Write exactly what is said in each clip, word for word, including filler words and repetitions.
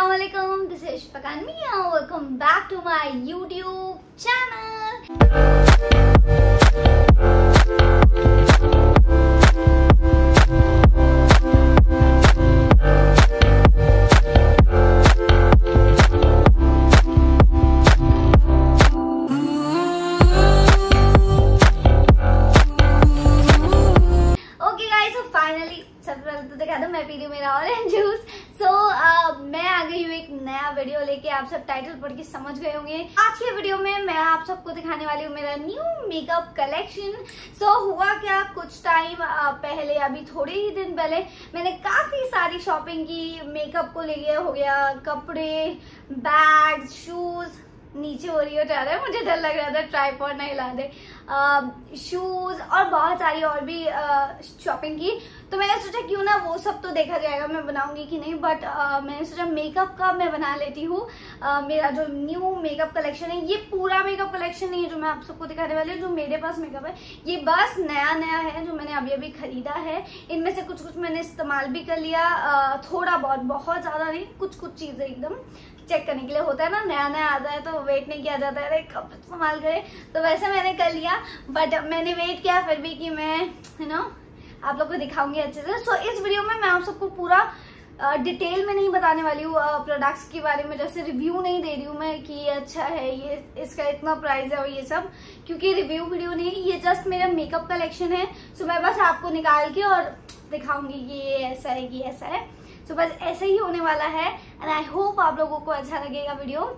Assalamualaikum, this is Shfakan Mia. Welcome back to my YouTube channel. Okay guys, so finally सबसे पहले तो दिखा दो मैं पी रही हूँ मेरा ऑरेंज जूस। सो मैं आ गई हूँ एक नया वीडियो लेके। आप सब टाइटल पढ़ के समझ गए होंगे। आज के वीडियो में मैं आप सबको दिखाने वाली हूँ मेरा न्यू मेकअप कलेक्शन। सो हुआ क्या, कुछ टाइम पहले, अभी थोड़े ही दिन पहले मैंने काफी सारी शॉपिंग की। मेकअप को लेके हो गया, कपड़े, बैग्स, शूज, नीचे हो रही हो जा रहा है, मुझे डर लग रहा था ट्राइपॉड नहीं ला दे, शूज और बहुत सारी और भी शॉपिंग की। तो मैंने सोचा क्यों ना वो सब तो देखा जाएगा मैं बनाऊंगी कि नहीं, बट मैंने सोचा मेकअप का मैं बना लेती हूँ। मेरा जो न्यू मेकअप कलेक्शन है, ये पूरा मेकअप कलेक्शन नहीं है जो मैं आप सबको दिखाने वाली हूँ। जो मेरे पास मेकअप है ये बस नया नया है जो मैंने अभी अभी खरीदा है। इनमें से कुछ कुछ मैंने इस्तेमाल भी कर लिया, थोड़ा बहुत, बहुत ज्यादा नहीं, कुछ कुछ चीजें एकदम चेक करने के लिए होता है ना, नया नया आता है तो वेट नहीं किया जाता है कब इस्तेमाल करे, तो वैसे मैंने कर लिया। बट मैंने वेट किया फिर भी कि मैं यू नो आप लोग को दिखाऊंगी अच्छे से। सो so, इस वीडियो में मैं आप सबको पूरा डिटेल में नहीं बताने वाली हूँ प्रोडक्ट्स के बारे में, जैसे रिव्यू नहीं दे रही हूँ मैं कि ये अच्छा है, ये इसका इतना प्राइस है और ये सब, क्योंकि रिव्यू वीडियो नहीं, ये जस्ट मेरा मेकअप कलेक्शन है। सो so, मैं बस आपको निकाल के और दिखाऊंगी कि ये ऐसा है, ये ऐसा है। सो so, बस ऐसे ही होने वाला है एंड आई होप आप लोगों को अच्छा लगेगा वीडियो।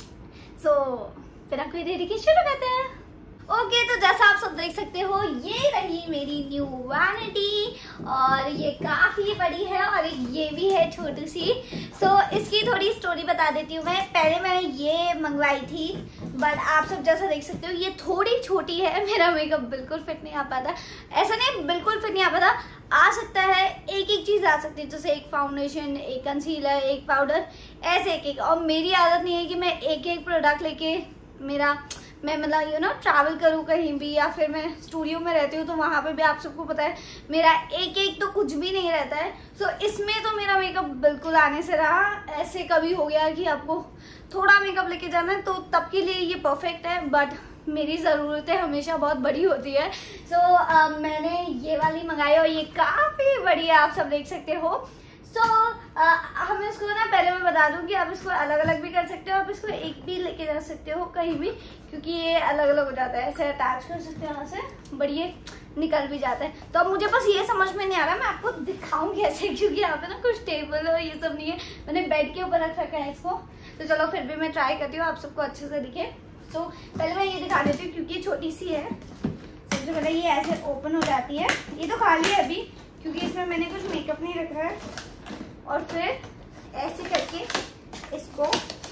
सो so, बिना कोई देरी के शुरू करते हैं। ओके okay, तो जैसा आप सब देख सकते हो ये रही मेरी न्यू वैनिटी और ये काफी बड़ी है और ये भी है छोटी सी। सो so, इसकी थोड़ी स्टोरी बता देती हूँ मैं। पहले मैंने ये मंगवाई थी बट आप सब जैसा देख सकते हो ये थोड़ी छोटी है, मेरा मेकअप बिल्कुल फिट नहीं आ पाता। ऐसा नहीं बिल्कुल फिट नहीं आ पाता, आ सकता है, एक एक चीज आ सकती है, जैसे एक फाउंडेशन, एक कंसीलर, एक पाउडर, ऐसे एक एक। और मेरी आदत नहीं है कि मैं एक एक प्रोडक्ट लेके मेरा मैं मतलब यू नो ट्रैवल करूँ कहीं भी, या फिर मैं स्टूडियो में रहती हूँ तो वहां पे भी आप सबको पता है मेरा एक एक तो कुछ भी नहीं रहता है। सो so, इसमें तो मेरा मेकअप बिल्कुल आने से रहा। ऐसे कभी हो गया कि आपको थोड़ा मेकअप लेके जाना है तो तब के लिए ये परफेक्ट है, बट मेरी ज़रूरतें हमेशा बहुत बड़ी होती है। सो so, uh, मैंने ये वाली मंगाई और ये काफ़ी बड़ी है, आप सब देख सकते हो। सो so, uh, हम इसको ना, पहले मैं बता दूं कि आप इसको अलग अलग भी कर सकते हो, आप इसको एक भी लेके जा सकते हो कहीं भी, क्योंकि ये अलग अलग हो जाता है। ऐसे अटैच कर सकते हो यहाँ से, बढ़िया निकल भी जाता है। तो अब मुझे बस ये समझ में नहीं आ रहा मैं आपको दिखाऊं कैसे, क्योंकि यहाँ पे ना कुछ टेबल और ये सब नहीं है, मैंने बेड के ऊपर रख रखा है इसको। तो चलो फिर भी मैं ट्राई करती हूँ आप सबको अच्छे से दिखे। सो so, पहले मैं ये दिखा देती हूँ क्योंकि छोटी सी है। सबसे पहले ये ऐसे ओपन हो जाती है, ये तो खाली है अभी क्योंकि इसमें मैंने कुछ मेकअप नहीं रखा है। और फिर ऐसे करके इसको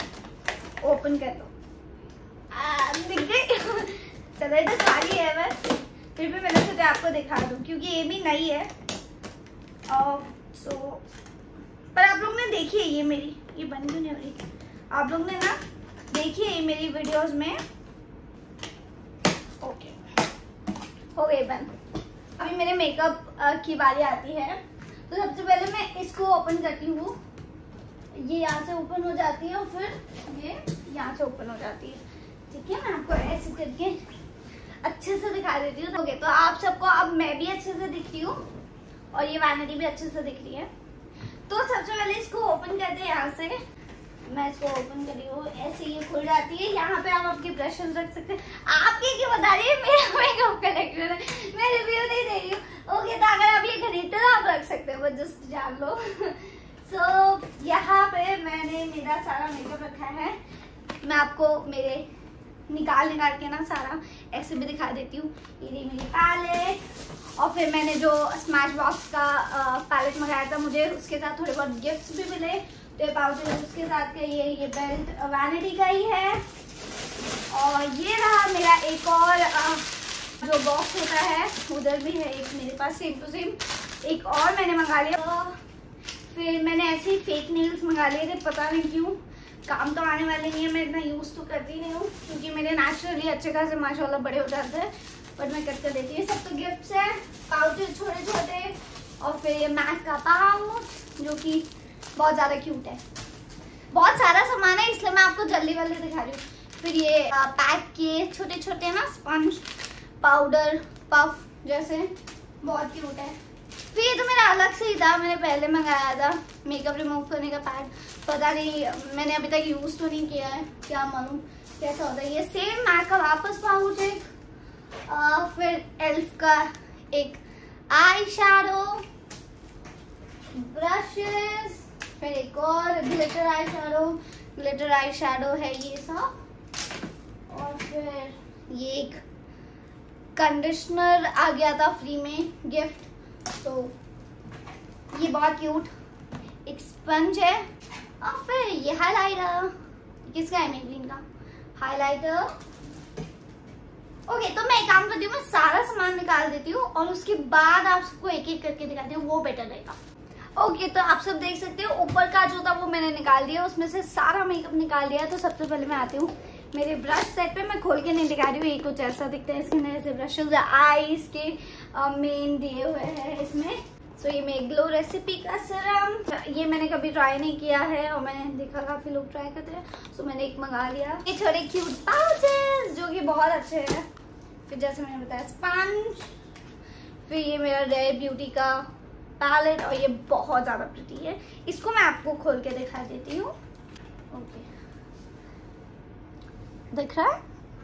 ओपन कर लो, दिख गई। चलो ये तो खाली है बस, फिर भी मैंने सोचा आपको दिखा दूं क्योंकि ये भी नई है। और सो पर आप लोग ने देखी है ये मेरी, ये बन क्यों नहीं हो रही, आप लोग ने ना देखी है ये मेरी वीडियोस में। ओके हो गई बंद। अभी मेरे मेकअप की बारी आती है। तो सबसे पहले मैं इसको ओपन करती हूँ, ये यहाँ से ओपन हो जाती है और फिर ये यहाँ से ओपन हो जाती है। ठीक है, मैं आपको ऐसे करके अच्छे से दिखा देती हूँ। ओके, तो आप सबको अब मैं भी अच्छे से दिख रही हूँ और ये वैनिटी भी अच्छे से दिख रही है। तो सबसे पहले इसको ओपन करते हैं, यहाँ से मैं इसको ओपन कर रही हूँ, ऐसे ये खुल जाती है। यहाँ पे आप आपके ब्रशेस रख सकते हैं। आपके क्यों बता रही है, मेरा मेकअप कलेक्शन है, मैं रिव्यू नहीं दे रही हूँ। ओके, तो अगर आप ये खरीदते हो आप रख सकते हो, जस्ट जान लो। सो so, यहाँ पे मैंने मेरा सारा मेकअप रखा है। मैं आपको मेरे निकाल निकाल के ना सारा ऐसे भी दिखा देती हूँ। ये रही मेरी पैलेट, और फिर मैंने जो स्मैश बॉक्स का पैलेट मंगाया था, मुझे उसके साथ थोड़े बहुत गिफ्ट्स भी मिले। तो ये पाउडर उसके साथ का ये ये बेल्ट वैनिटी का ही है। और ये रहा मेरा एक और आ, जो बॉक्स होता है, उधर भी है एक मेरे पास सेम टू सेम, एक और मैंने मंगा लिया। तो फिर मैंने ऐसे ही फेक नेल्स मंगा लिए थे, पता नहीं क्यों, काम तो आने वाले नहीं है, मैं इतना यूज तो करती नहीं हूँ क्योंकि मेरे नेचुरली अच्छे खासे माशाल्लाह बड़े हो जाते हैं, बट मैं कट कर देती हूँ। सब तो गिफ्ट्स है, पाउचेज छोटे छोटे, और फिर ये मैक का पाउच जो कि बहुत ज़्यादा क्यूट है। बहुत सारा सामान है इसलिए मैं आपको जल्दी वाले दिखा रही हूँ। फिर ये पैक किए छोटे छोटे ना स्पंज पाउडर पफ जैसे, बहुत क्यूट है। फिर ये तो मेरा अलग से ही था, मैंने पहले मंगाया था मेकअप रिमूव करने का पैड, पता नहीं मैंने अभी तक यूज तो नहीं किया है, क्या मालूम कैसा होता है। ये सेम मैक का वापस पाउच एक, आ, फिर एल्फ का एक आई शैडो ब्रशेस, फिर एक और glitter eye shadow, glitter eye shadow है ये सब, और फिर ये एक कंडीशनर आ गया था फ्री में गिफ्ट, तो ये बहुत क्यूट एक स्पंज है। और फिर ये हाइलाइटर, किसका है, मेबलिन का हाइलाइटर। ओके तो मैं एक काम करती हूँ, मैं सारा सामान निकाल देती हूँ और उसके बाद आप सबको एक एक करके दिखाती हूँ, वो बेटर रहेगा। ओके okay, तो आप सब देख सकते हो ऊपर का जो था वो मैंने निकाल दिया, उसमें से सारा मेकअप निकाल दिया। तो सबसे पहले मैं आती हूँ मेरे ब्रश सेट पे, मैं खोल के नहीं दिखा रही हूँ, ये कुछ ऐसा दिखता है। इसके नए से ब्रशेज आईज के मेन दिए हुए हैं इसमें। सो so, ये मेरे ग्लो रेसिपी का सीरम, ये मैंने कभी ट्राई नहीं किया है और मैंने देखा काफी लोग ट्राई करते हैं, सो so, मैंने एक मंगा लिया। ये थोड़े क्यूट पाउचेस जो कि बहुत अच्छे हैं। फिर जैसे मैंने बताया स्पंज, फिर ये मेरा रेयर ब्यूटी का पैलेट, और ये बहुत ज्यादा प्रिटी है, इसको मैं आपको खोल के दिखा देती हूँ। ओके दिख रहा है,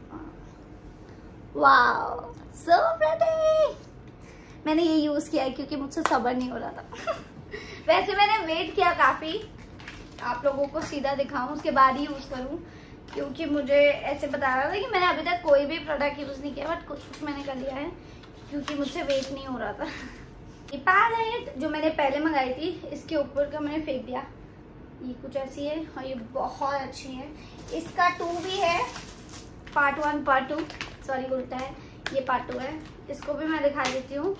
वाओ सो प्रिटी। मैंने ये यूज किया है क्योंकि मुझसे सब्र नहीं हो रहा था वैसे मैंने वेट किया काफी आप लोगों को सीधा दिखाऊं उसके बाद ही यूज करूं, क्योंकि मुझे ऐसे बता रहा था कि मैंने अभी तक कोई भी प्रोडक्ट यूज नहीं किया, बट कुछ कुछ मैंने कर लिया है क्योंकि मुझसे वेट नहीं हो रहा था। ये पैलेट जो मैंने पहले मंगाई थी, इसके ऊपर का मैंने फेंक दिया, ये कुछ ऐसी है और ये बहुत अच्छी है। इसका टू भी है, part one part two, sorry उल्टा है, ये पार्ट टू है, इसको भी मैं दिखा देती हूँ।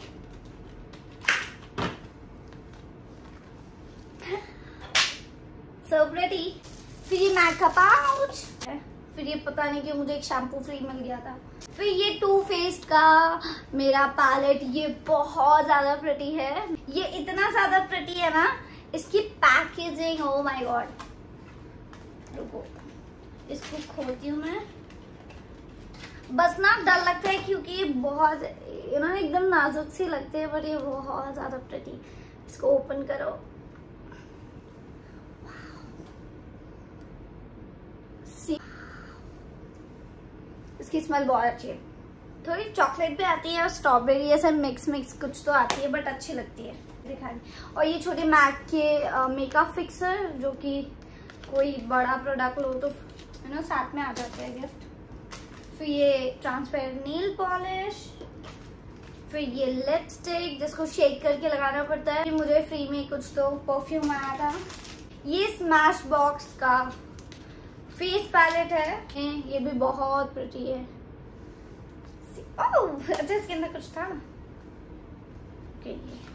So pretty. फिर ये मैक का पाउच, फिर ये पता नहीं क्यों मुझे एक शैम्पू फ्री मिल गया था। फिर ये टू फेस्ड का मेरा पैलेट, ये बहुत ज्यादा प्रिटी है, ये इतना ज्यादा प्रिटी है ना, इसकी पैकेजिंग ओ माय गॉड। रुको इसको खोलती हूँ मैं, बस ना डर लगता है क्योंकि ये बहुत यू नो एकदम नाजुक सी लगते हैं, बट ये बहुत ज्यादा प्रिटी। इसको ओपन करो, इसकी स्मेल बहुत अच्छी है, थोड़ी चॉकलेट भी आती है और स्ट्रॉबेरी ऐसा मिक्स मिक्स कुछ तो आती है, बट अच्छी लगती है दिखाने। और ये छोटे मैक के मेकअप फिक्सर, जो कि कोई बड़ा प्रोडक्ट लो तो यू नो साथ में आ जाते हैं गिफ्ट। फिर ये ट्रांसपेरेंट नील पॉलिश, फिर ये लिपस्टिक जिसको शेक करके लगाना पड़ता है। मुझे फ्री में कुछ तो परफ्यूम आया था। ये स्मैश बॉक्स का फेस पैलेट है, ये भी बहुत प्रिटी है। ओह अच्छा इसके अंदर कुछ था, ओके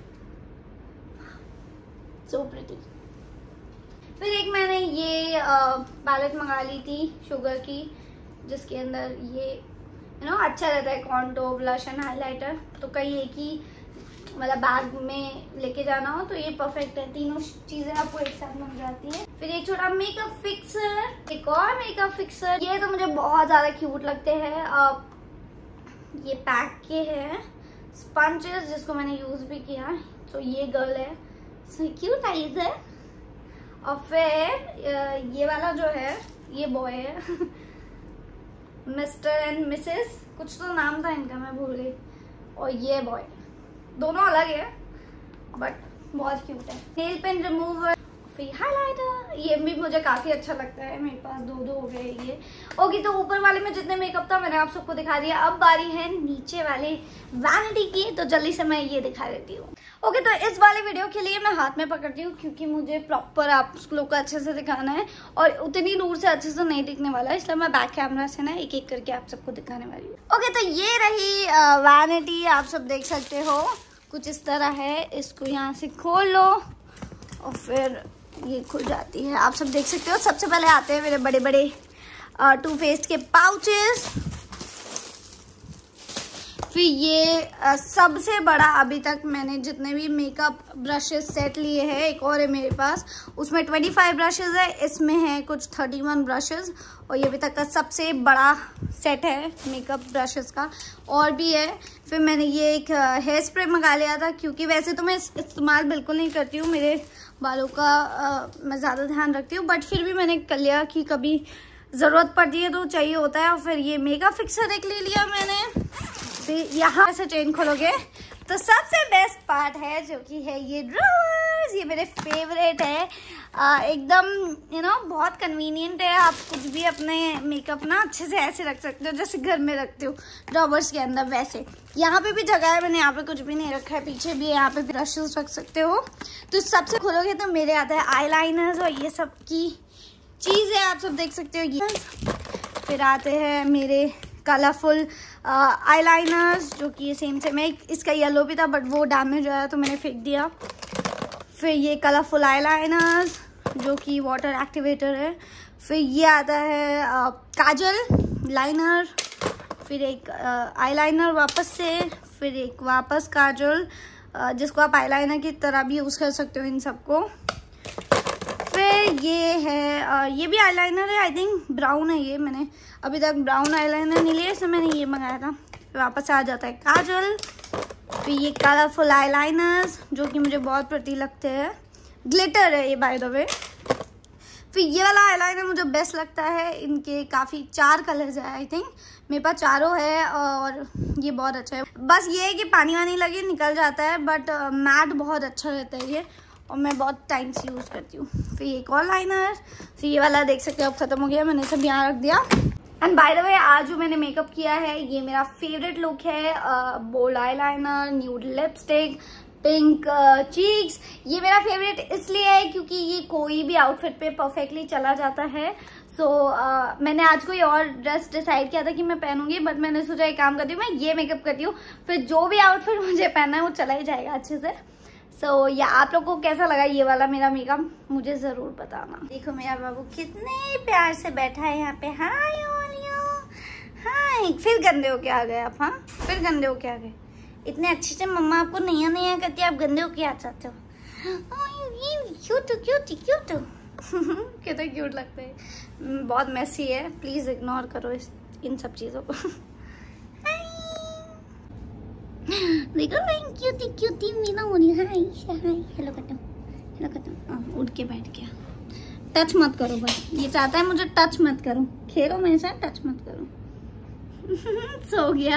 सो प्रिटी। फिर एक मैंने ये पैलेट मंगा ली थी शुगर की, जिसके अंदर ये यू नो अच्छा रहता है कॉन्टोर ब्लश एंड हाइलाइटर, तो कहीं एक ही मतलब बैग में लेके जाना हो तो ये परफेक्ट है, तीनों चीजें आपको एक साथ मिल जाती है। फिर एक छोटा मेकअप फिक्सर, एक और मेकअप फिक्सर, ये तो मुझे बहुत ज्यादा क्यूट लगते हैं। अब ये पैक के हैं स्पंजेस जिसको मैंने यूज भी किया, तो ये गर्ल है, सो क्यूट आईज है। और फिर ये वाला जो है ये बॉय है मिस्टर एंड मिसेस कुछ तो नाम था इनका, मैं भूल गई। और ये बॉय, दोनों अलग है बट बहुत क्यूट है। नेल पेंट रिमूवर, फिर हाइलाइटर, ये भी मुझे काफी अच्छा लगता है, मेरे पास दो दो हो गए ये। ओके तो ऊपर वाले में जितने मेकअप था मैंने आप सबको दिखा दिया, अब बारी है नीचे वाले वैनिटी की, तो जल्दी से मैं ये दिखा देती हूँ। ओके तो इस वाले वीडियो के लिए मैं हाथ में पकड़ती हूँ क्योंकि मुझे प्रॉपर आप लोग को अच्छे से दिखाना है और उतनी दूर से अच्छे से नहीं दिखने वाला है, इसलिए मैं बैक कैमरा से ना एक एक करके आप सबको दिखाने वाली हूँ। ओके तो ये रही वैनिटी, आप सब देख सकते हो कुछ इस तरह है। इसको यहाँ से खोल लो और फिर ये खुल जाती है, आप सब देख सकते हो। सबसे पहले आते हैं मेरे बड़े बड़े टू फेस्ड के पाउचेस। फिर ये आ, सबसे बड़ा अभी तक मैंने जितने भी मेकअप ब्रशेस सेट लिए हैं, एक और है मेरे पास, उसमें पच्चीस ब्रशेस है, इसमें है कुछ इकतीस ब्रशेस, और ये अभी तक का सबसे बड़ा सेट है मेकअप ब्रशेस का। और भी है। फिर मैंने ये एक हेयर स्प्रे मंगा लिया था, क्योंकि वैसे तो मैं इस्तेमाल बिल्कुल नहीं करती हूँ, मेरे बालों का आ, मैं ज़्यादा ध्यान रखती हूँ, बट फिर भी मैंने कर लिया कि कभी ज़रूरत पड़ती है तो चाहिए होता है। और फिर ये मेकअप फिक्सर एक ले लिया मैंने। फिर यहाँ से चेन खोलोगे तो सबसे बेस्ट पार्ट है जो कि है ये ड्रॉर्स। ये मेरे फेवरेट है, एकदम यू नो बहुत कन्वीनियंट है। आप कुछ भी अपने मेकअप ना अच्छे से ऐसे रख सकते हो जैसे घर में रखते हो ड्रॉवर्स के अंदर, वैसे यहाँ पे भी जगह है, मैंने यहाँ पे कुछ भी नहीं रखा है, पीछे भी है, यहाँ पे ब्रशेस रख सकते हो। तो सबसे खोलोगे तो मेरे आता है आई लाइनर्स और ये सब की चीज़ है, आप सब देख सकते हो ये। फिर आते हैं मेरे कलरफुल आईलाइनर्स जो कि ये सेम सेम है, इसका येलो भी था बट वो डैमेज आया तो मैंने फेंक दिया। फिर ये कलरफुल आईलाइनर्स जो कि वाटर एक्टिवेटर है। फिर ये आता है uh, काजल लाइनर, फिर एक आईलाइनर uh, वापस से, फिर एक वापस काजल uh, जिसको आप आईलाइनर की तरह भी यूज़ कर सकते हो इन सबको। फिर ये है आ, ये भी आईलाइनर है, आई थिंक ब्राउन है ये, मैंने अभी तक ब्राउन आईलाइनर नहीं लिया, इसलिए मैंने ये मंगाया था। फिर वापस आ जाता है काजल। फिर ये कलरफुल आईलाइनर्स जो कि मुझे बहुत प्रिटी लगते हैं, ग्लिटर है ये बाय द वे। फिर ये वाला आईलाइनर मुझे बेस्ट लगता है, इनके काफ़ी चार कलर्स है आई थिंक, मेरे पास चारों है और ये बहुत अच्छा है। बस ये है कि पानी वानी लगे निकल जाता है, बट मैट बहुत अच्छा रहता है ये और मैं बहुत टाइम से यूज़ करती हूँ। फिर एक और लाइनर, फिर ये वाला देख सकते हो अब ख़त्म हो गया, मैंने सब यहाँ रख दिया। एंड बाय द वे आज जो मैंने मेकअप किया है ये मेरा फेवरेट लुक है, bold eyeliner, nude lipstick, pink cheeks. ये मेरा फेवरेट इसलिए है क्योंकि ये कोई भी आउटफिट पे परफेक्टली चला जाता है। सो so, uh, मैंने आज कोई और ड्रेस डिसाइड किया था कि मैं पहनूंगी, बट मैंने सोचा एक काम करती हूँ, मैं ये मेकअप करती हूँ, फिर जो भी आउटफिट मुझे पहनना है वो चला ही जाएगा अच्छे से। सो so, या आप लोग को कैसा लगा ये वाला मेरा मेकअप मुझे जरूर बताना। देखो मेरा बाबू कितने प्यार से बैठा है यहाँ पे। हाय ओलियो, हाय। फिर गंदे होके आ गए आप? हाँ फिर गंदे होके आ गए। इतने अच्छे से मम्मा आपको नया नया करती है, आप गंदे होके आ जाते हो। क्यूट क्यूट क्यूट कितना क्यूट लगता है। बहुत मैसी है, प्लीज इग्नोर करो इस इन सब चीजों को। देखो मैं क्यूटी क्यूटी मीना हो रही है। हाय हाय हेलो करता हूँ, हेलो करता हूँ। उठ के बैठ गया। टच मत करो बस, ये चाहता है मुझे टच मत करो, खेलो मेरे साथ, टच मत करो। सो गया।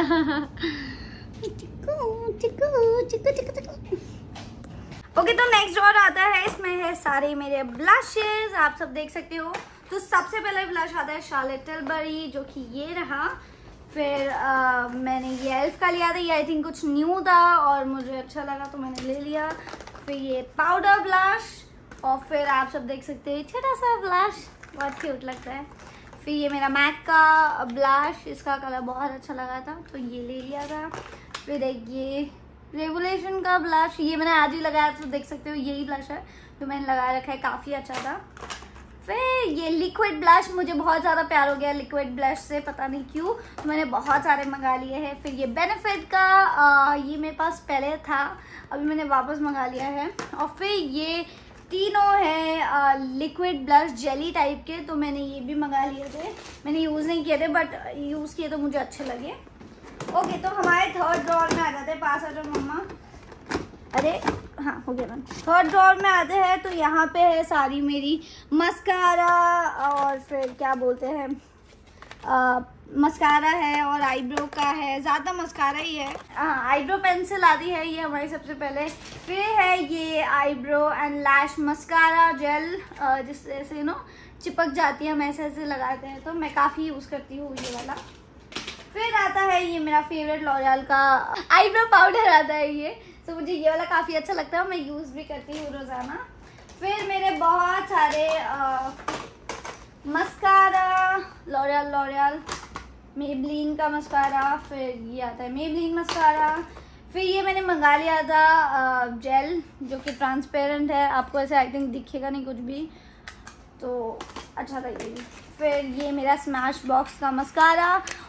चिकू चिकू चिकू चिकू चिकू। ओके तो नेक्स्ट और आता है, इसमें है सारे मेरे ब्लशेस, आप सब देख सकते हो। तो सबसे पहले ब्लश आता है शार्लेट टिलबरी जो कि ये रहा। फिर आ, मैंने ये एल्फ का लिया था, ये आई थिंक कुछ न्यू था और मुझे अच्छा लगा तो मैंने ले लिया। फिर ये पाउडर ब्लश और फिर आप सब देख सकते हैं छोटा सा ब्लश, बहुत क्यूट लगता है। फिर ये मेरा मैक का ब्लश, इसका कलर बहुत अच्छा लगा था तो ये ले लिया था। फिर एक ये रेवोल्यूशन का ब्लश, ये मैंने आज ही लगाया तो देख सकते हो यही ब्लश है तो मैंने लगा रखा है, काफ़ी अच्छा था। फिर ये लिक्विड ब्लश, मुझे बहुत ज़्यादा प्यार हो गया लिक्विड ब्लश से, पता नहीं क्यों, तो मैंने बहुत सारे मंगा लिए हैं। फिर ये बेनिफिट का आ, ये मेरे पास पहले था, अभी मैंने वापस मंगा लिया है। और फिर ये तीनों है लिक्विड ब्लश जेली टाइप के, तो मैंने ये भी मंगा लिए थे, मैंने यूज़ नहीं किए थे बट यूज़ किए तो मुझे अच्छे लगे। ओके तो हमारे थर्ड ड्रॉर में आ जाते हैं, पास आ जाओ मम्मा। अरे हाँ हो गया मैम। थर्ड ड्रॉर में आते हैं तो यहाँ पे है सारी मेरी मस्कारा और फिर क्या बोलते हैं आ, मस्कारा है और आईब्रो का है, ज़्यादा मस्कारा ही है। हाँ आईब्रो पेंसिल आती है ये हमारी सबसे पहले। फिर है ये eyebrow and lash mascara gel, जिससे से नो चिपक जाती है, हम ऐसे ऐसे लगाते हैं तो मैं काफ़ी यूज़ करती हूँ ये वाला। फिर आता है ये मेरा फेवरेट लॉरियल का आईब्रो पाउडर आता है ये, तो मुझे ये वाला काफ़ी अच्छा लगता है, मैं यूज़ भी करती हूँ रोज़ाना। फिर मेरे बहुत सारे आ, मस्कारा, लॉरियल लॉरियल मेबलिन का मस्कारा, फिर ये आता है मेबलिन मस्कारा। फिर ये मैंने मंगा लिया था आ, जेल जो कि ट्रांसपेरेंट है, आपको ऐसे आई थिंक दिखेगा नहीं कुछ भी, तो अच्छा था ये भी। फिर ये मेरा स्मैश बॉक्स का मस्कारा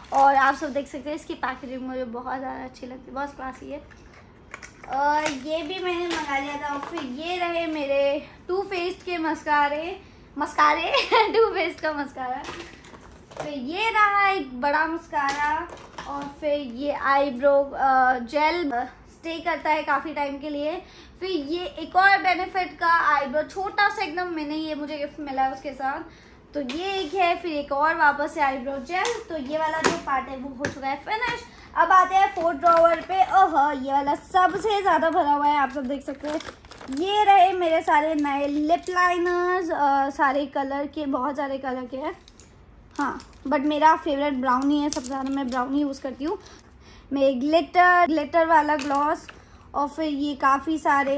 और आप सब देख सकते हैं इसकी पैकेजिंग मुझे बहुत ज़्यादा अच्छी लगती है, बहुत क्लासी है। और ये भी मैंने मंगा लिया था। और फिर ये रहे मेरे टू फेस्ड के मस्कारे मस्कारे टू फेस्ड का मस्कारा। फिर ये रहा एक बड़ा मस्कारा। और फिर ये आईब्रो जेल स्टे करता है काफ़ी टाइम के लिए। फिर ये एक और बेनिफिट का आईब्रो छोटा सा एकदम मैंने ये मुझे गिफ्ट मिला है उसके साथ, तो ये एक है। फिर एक और वापस से आईब्रो जेल। तो ये वाला जो पार्ट है वो हो चुका है फिनिश। अब आते हैं फोर्थ ड्रॉवर पे। ओह ये वाला सबसे ज़्यादा भरा हुआ है, आप सब देख सकते हैं। ये रहे मेरे सारे नए लिप लाइनर्स, सारे कलर के, बहुत सारे कलर के हैं हाँ, बट मेरा फेवरेट ब्राउनी है, सबसे ज़्यादा मैं ब्राउनी यूज़ करती हूँ। मैं ग्लिटर ग्लिटर वाला ग्लॉस। और फिर ये काफ़ी सारे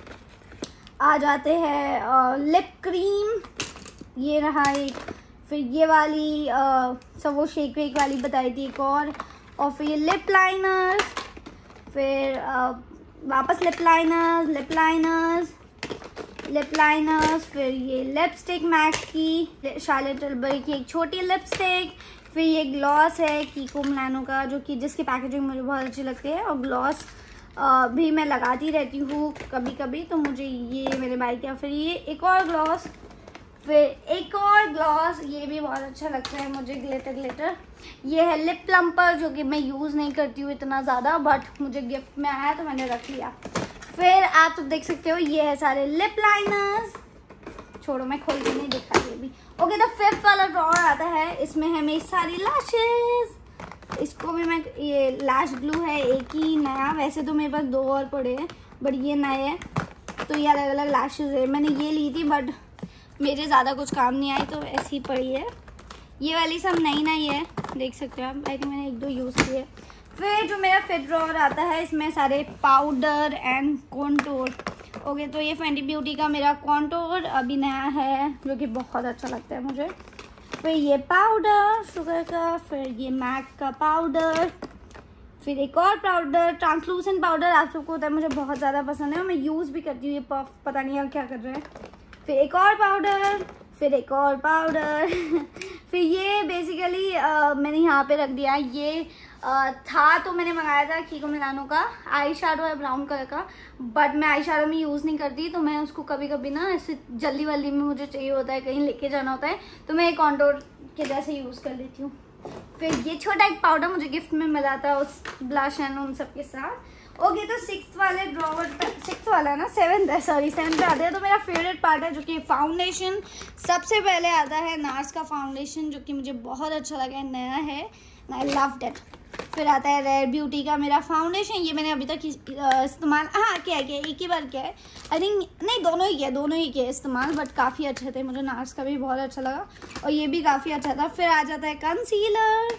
आ जाते हैं लिप क्रीम, ये रहा एक। फिर ये वाली आ, सब वो शेक वेक वाली बताई थी एक और। और फिर ये लिप लाइनर्स, फिर आ, वापस lip liners lip liners lip liners फिर ये लिपस्टिक मैक की, शार्लेट टिलबरी की एक छोटी लिपस्टिक। फिर ये ग्लॉस है कीको मिलानो का, जो कि जिसकी पैकेजिंग मुझे बहुत अच्छी लगती है। और ग्लॉस भी मैं लगाती रहती हूँ कभी कभी, तो मुझे ये मैंने बाय किया। फिर ये एक और ग्लॉस, फिर एक और ग्लॉस, ये भी बहुत अच्छा लगता है मुझे, ग्लिटर ग्लिटर। ये है लिप प्लम्पर, जो कि मैं यूज़ नहीं करती हूँ इतना ज़्यादा, बट मुझे गिफ्ट में आया तो मैंने रख लिया। फिर आप तो देख सकते हो ये है सारे लिप लाइनर्स। छोड़ो मैं खोल के नहीं दिखा रही अभी। ओके, तो फिफ्थ वाला ड्रॉअर आता है, इसमें है मेरी सारी लैशेस। इसको भी मैं, ये लैश ग्लू है एक ही नया, वैसे तो मेरे पास दो और पड़े हैं बट ये नए हैं, तो ये अलग अलग लैशेस है। मैंने ये ली थी बट मेरे ज़्यादा कुछ काम नहीं आई तो ऐसी ही पड़ी है। ये वाली सब नई नई है, देख सकते हो आप। आई थिंक मैंने एक दो यूज़ किए। फिर जो मेरा फिट ड्रॉअर आता है, इसमें सारे पाउडर एंड कॉन्टोर। ओके, तो ये फेंटी ब्यूटी का मेरा कॉन्टोर अभी नया है, जो कि बहुत अच्छा लगता है मुझे। फिर ये पाउडर शुगर का, फिर ये मैक का पाउडर, फिर एक और पाउडर ट्रांसलूसेंट पाउडर, आप सबको होता है मुझे बहुत ज़्यादा पसंद है और मैं यूज़ भी करती हूँ। ये पफ पता नहीं आप क्या कर रहे हैं। फिर एक और पाउडर, फिर एक और पाउडर फिर ये बेसिकली मैंने यहाँ पे रख दिया। ये आ, था तो मैंने मंगाया था कीको मिलानो का आई शेडो है ब्राउन कलर का, बट मैं आई शेडो में यूज़ नहीं करती, तो मैं उसको कभी कभी ना ऐसे जल्दी वल्दी में मुझे चाहिए होता है, कहीं लेके जाना होता है, तो मैं एक कॉन्टोर के जैसे यूज़ कर लेती हूँ। फिर ये छोटा एक पाउडर मुझे गिफ्ट में मिला था उस ब्लश एंड उन सब के साथ। ओके, तो सिक्स वाले ड्रॉवर पे, सिक्स वाला ना सेवन्थ है, सॉरी सेवन्थ पे आते हैं। तो मेरा फेवरेट पार्ट है जो कि फाउंडेशन। सबसे पहले आता है नार्स का फाउंडेशन, जो कि मुझे बहुत अच्छा लगा है, नया है, आई लव्ड इट। फिर आता है रेयर ब्यूटी का मेरा फाउंडेशन, ये मैंने अभी तक इस्तेमाल हाँ किया किया एक ही बार किया है, आई थिंक नहीं दोनों ही किया दोनों ही किया इस्तेमाल, बट काफ़ी अच्छे थे, मुझे नार्स का भी बहुत अच्छा लगा और ये भी काफ़ी अच्छा था। फिर आ जाता है कंसीलर,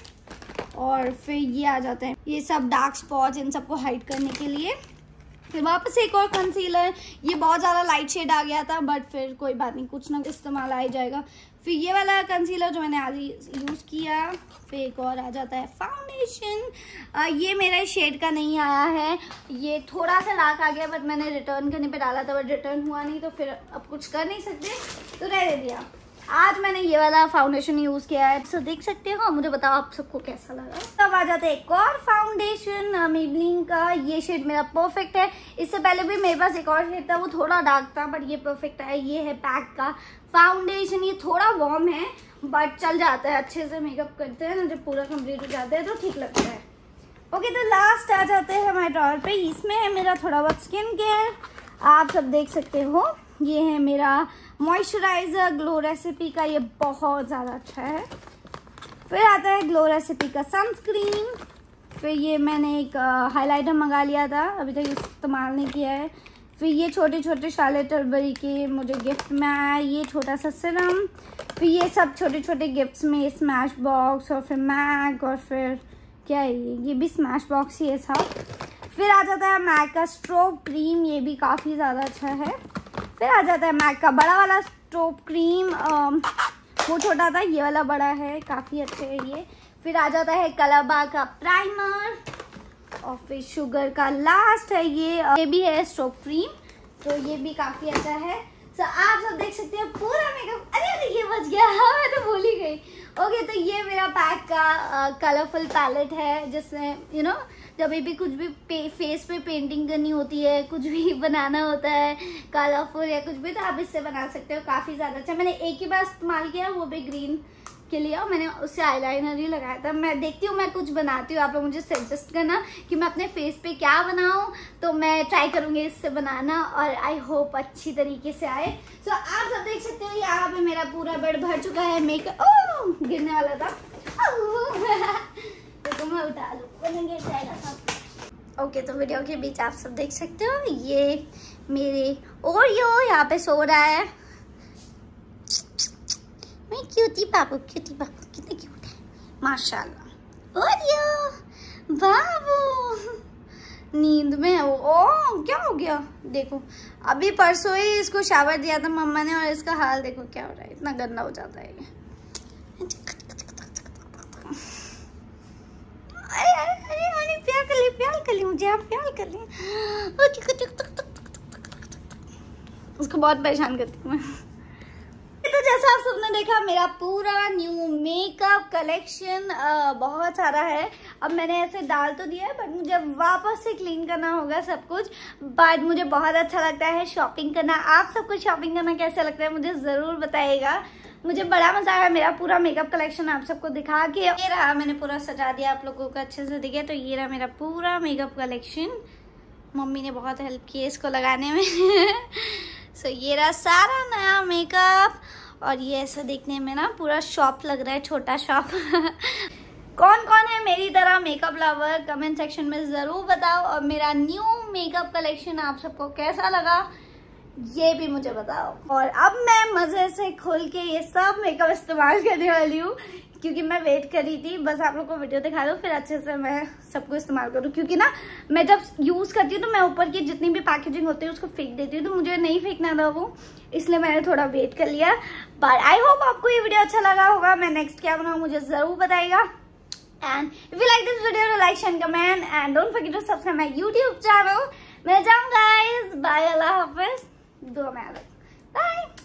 और फिर ये आ जाते हैं ये सब डार्क स्पॉट्स, इन सबको हाइड करने के लिए। फिर वापस एक और कंसीलर, ये बहुत ज़्यादा लाइट शेड आ गया था, बट फिर कोई बात नहीं, कुछ ना इस्तेमाल आ ही जाएगा। फिर ये वाला कंसीलर जो मैंने आज यूज़ किया। फिर एक और आ जाता है फाउंडेशन, ये मेरा शेड का नहीं आया है, ये थोड़ा सा डार्क आ गया, बट मैंने रिटर्न करने पे डाला था, बट रिटर्न हुआ नहीं, तो फिर अब कुछ कर नहीं सकते, तो रहने दिया। आज मैंने ये वाला फाउंडेशन यूज़ किया है, तो देख सकते हो, मुझे बताओ आप सबको कैसा लगा। तब आ जाता है एक और फाउंडेशन मेबलिन का, ये शेड मेरा परफेक्ट है। इससे पहले भी मेरे पास एक और शेड था, वो थोड़ा डार्क था, बट ये परफेक्ट है। ये है पैक का फाउंडेशन, ये थोड़ा वार्म है बट चल जाता है, अच्छे से मेकअप करते हैं ना जब पूरा कंप्लीट हो जाता है तो ठीक लगता है। ओके, तो लास्ट आ जाते हैं हमारे ड्रॉअर पे, इसमें है मेरा थोड़ा बहुत स्किन केयर, आप सब देख सकते हो। ये है मेरा मॉइस्चराइज़र ग्लो रेसिपी का, ये बहुत ज़्यादा अच्छा है। फिर आता है ग्लो रेसिपी का सनस्क्रीन। फिर ये मैंने एक हाइलाइटर मंगा लिया था, अभी तक इस्तेमाल नहीं किया है। फिर ये छोटे छोटे शार्लेट टिलबरी के मुझे गिफ्ट में आया ये छोटा सा सिरम। फिर ये सब छोटे छोटे गिफ्ट्स में स्मैश बॉक्स, और फिर मैक, और फिर क्या है ये ये भी स्मैश बॉक्स ही है सब। फिर आ जाता है मैक का स्ट्रोब क्रीम, ये भी काफ़ी ज़्यादा अच्छा है। फिर आ जाता है मैक का बड़ा वाला स्ट्रोब क्रीम, वो छोटा था, ये वाला बड़ा है, काफ़ी अच्छे है ये। फिर आ जाता है कलाबा का प्राइमर, और फिर शुगर का लास्ट है ये ये भी है स्ट्रोब क्रीम, तो ये भी काफ़ी अच्छा है। तो आप सब देख सकते हैं पूरा मेकअप, अरे अरे ये बच गया, हाँ मैं तो भूल ही गई। ओके, तो ये मेरा पैक का कलरफुल पैलेट है, जिसमें यू नो जब भी कुछ भी पे, फेस पे पेंटिंग करनी होती है, कुछ भी बनाना होता है कलरफुल या कुछ भी, तो आप इससे बना सकते हो। काफ़ी ज़्यादा अच्छा। मैंने एक ही बार इस्तेमाल किया, वो भी ग्रीन के लिए, और मैंने उससे आईलाइनर ही लगाया था। मैं देखती हूँ मैं कुछ बनाती हूँ, आप लोग मुझे सजेस्ट करना कि मैं अपने फेस पे क्या बनाऊँ, तो मैं ट्राई करूँगी इससे बनाना, और आई होप अच्छी तरीके से आए। सो so, आप सब देख सकते हो यहाँ पे मेरा पूरा बेड भर चुका है मेकअप। ओह, गिरने वाला था तो मैं उठा लूँ, गिर जाएगा सब। ओके, तो वीडियो के बीच आप सब देख सकते हो ये मेरे ओरियो यहाँ पे सो रहा है। मैं क्यूटी बाबू, क्यूटी बाबू कितने क्यूट है माशाल्लाह। ओरियो बाबू नींद में है वो। ओ क्या हो गया, देखो अभी परसों ही इसको शावर दिया था मम्मा ने, और इसका हाल देखो क्या हो रहा है, इतना गंदा हो जाता है ये। अरे अरे अरे अरे प्यार कर ली, प्यार कर ली मुझे, आप प्यार कर ली। उसको बहुत परेशान करती हूँ मैं। तो जैसा आप सबने देखा, मेरा पूरा न्यू मेकअप कलेक्शन बहुत सारा है। अब मैंने ऐसे डाल तो दिया है, बट मुझे वापस से क्लीन करना होगा सब कुछ। बट मुझे बहुत अच्छा लगता है शॉपिंग करना। आप सबको शॉपिंग करना कैसा लगता है मुझे ज़रूर बताइएगा। मुझे बड़ा मजा आया मेरा पूरा मेकअप कलेक्शन आप सबको दिखा के। ये रहा, मैंने पूरा सजा दिया आप लोगों को अच्छे से दिखे। तो ये रहा मेरा पूरा मेकअप कलेक्शन। मम्मी ने बहुत हेल्प की है इसको लगाने में सो so, ये रहा सारा नया मेकअप। और ये ऐसा देखने में ना पूरा शॉप लग रहा है, छोटा शॉप कौन कौन है मेरी तरह मेकअप लवर, कमेंट सेक्शन में ज़रूर बताओ। और मेरा न्यू मेकअप कलेक्शन आप सबको कैसा लगा ये भी मुझे बताओ। और अब मैं मज़े से खोल के ये सब मेकअप इस्तेमाल करने वाली हूँ, क्योंकि मैं वेट कर रही थी बस आप लोग को वीडियो दिखा दूँ, फिर अच्छे से मैं सबको इस्तेमाल करूँ। क्योंकि ना मैं जब यूज़ करती हूँ तो मैं ऊपर की जितनी भी पैकेजिंग होती है उसको फेंक देती हूँ, तो मुझे नहीं फेंकना था वो, इसलिए मैंने थोड़ा वेट कर लिया। बट आई होप आपको ये वीडियो अच्छा लगा होगा। मैं नेक्स्ट क्या बनाऊँ मुझे ज़रूर बताइएगा। And if you like this video like share comment and don't forget to subscribe my YouTube channel. मैं जाऊँ गाइस, बाय, अल्लाह हाफिज, दुआ में बाय।